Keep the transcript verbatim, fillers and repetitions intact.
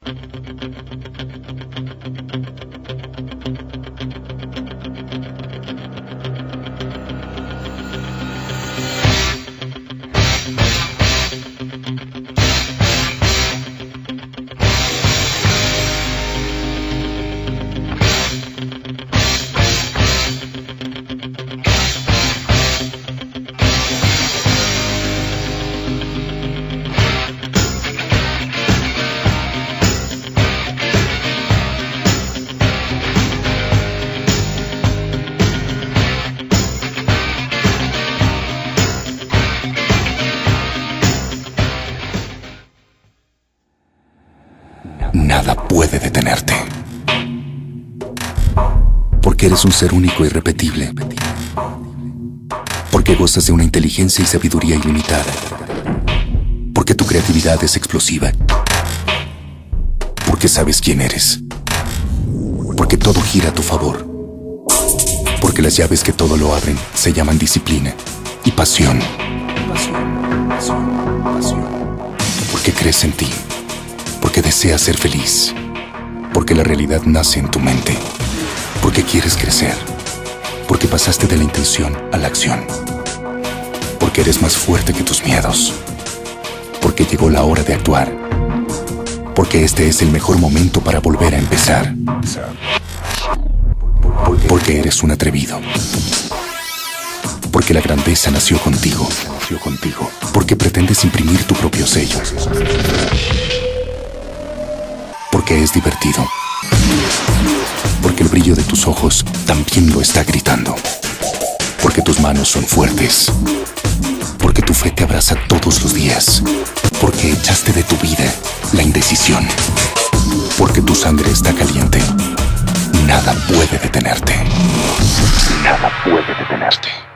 Nada puede detenerte. Porque eres un ser único e irrepetible. Porque gozas de una inteligencia y sabiduría ilimitada. Porque tu creatividad es explosiva. Porque sabes quién eres. Porque todo gira a tu favor. Porque las llaves que todo lo abren se llaman disciplina y pasión. Pasión, pasión, pasión. Porque crees en ti. Porque deseas ser feliz. Porque la realidad nace en tu mente. Porque quieres crecer. Porque pasaste de la intención a la acción. Porque eres más fuerte que tus miedos. Porque llegó la hora de actuar. Porque este es el mejor momento para volver a empezar. Porque eres un atrevido. Porque la grandeza nació contigo. Nació contigo. Porque pretendes imprimir tu propio sello. Porque es divertido. Porque el brillo de tus ojos también lo está gritando. Porque tus manos son fuertes. Porque tu fe te abraza todos los días. Porque echaste de tu vida la indecisión. Porque tu sangre está caliente. Nada puede detenerte. Nada puede detenerte.